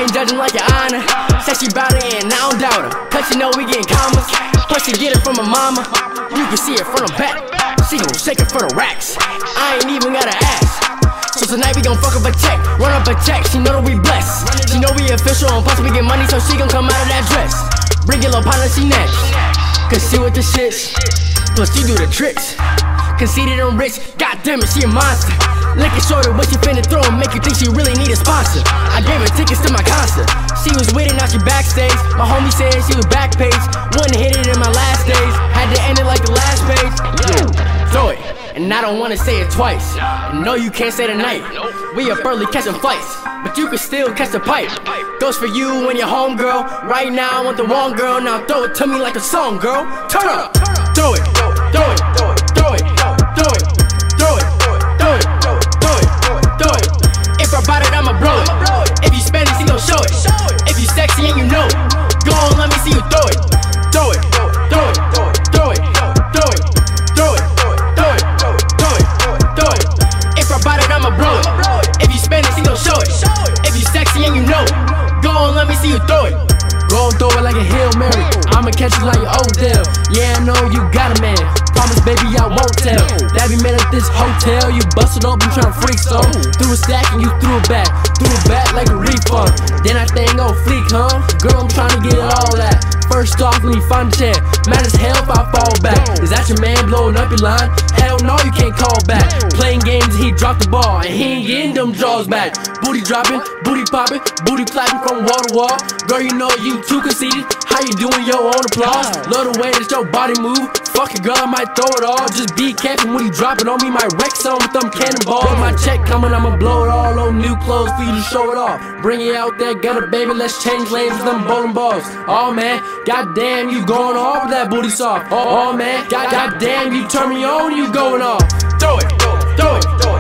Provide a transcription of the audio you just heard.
ain't judging like your honor. Said she bout it and I don't doubt her, cause she know we getting commas. Plus she get it from her mama, you can see it from the back. She gon' shake it for the racks, I ain't even gotta ask. So tonight we gon' fuck up a check, run up a check, she know that we blessed. She know we official and plus we get money, so she gon' come out of that dress. Bring your little partner, she next, cause she with the shits, plus she do the tricks. Conceited and rich, goddamn it, she a monster. Licking shorter, what she finna throw and make you think she really need a sponsor. I gave her tickets to my concert, she was with it, now she backstage. My homie said she was back page, wouldn't hit it in my last days. Had to end it like the last page. Throw it, and I don't wanna say it twice. And no, you can't stay tonight, we up early catching flights, but you can still catch the pipe. Goes for you and your homegirl. Right now I want the wrong girl, now throw it to me like a song, girl. Turn up, throw it, throw it, throw it, throw it, throw it, throw it, throw it, throw it. If I bought it, I'ma blow it. If you Spanish, he gon' show it. If you sexy and you know it, go on, let me see you throw it. Throw it, throw it, throw it, throw it, throw it, throw it, throw it, throw it. If I bought it, I'ma blow it. If you Spanish, he gon' show it. If you sexy and you know it, go on, let me see you throw it. Go and throw it like a Hail Mary, I'ma catch you like Odell. Yeah, I know you got a man, promise baby I won't tell. That we met at this hotel, you busted open tryna freak so. Threw a stack and you threw it back like a refund. Then that thing gon' fleek, huh? Girl, I'm tryna get all that. First off, let me find a chair, mad as hell if I fall back. Is that your man blowing up your line? Hell no, you can't call back. Playing games and he dropped the ball, and he ain't getting them draws back. Booty dropping, booty popping, booty clapping from wall to wall. Girl, you know you too conceited, how you doing your own applause? Love the way that your body move, fuck it girl, I might throw it all. Just be careful when you drop it on me, might wreck some with them cannonballs. My check coming, I'ma blow it all on new clothes for you to show it off. Bring it out there, got it baby, let's change lanes with them bowling balls. Oh man, goddamn, you going off with that booty soft. Oh man, goddamn, you turn me on, you going off. Throw it, throw it, throw it.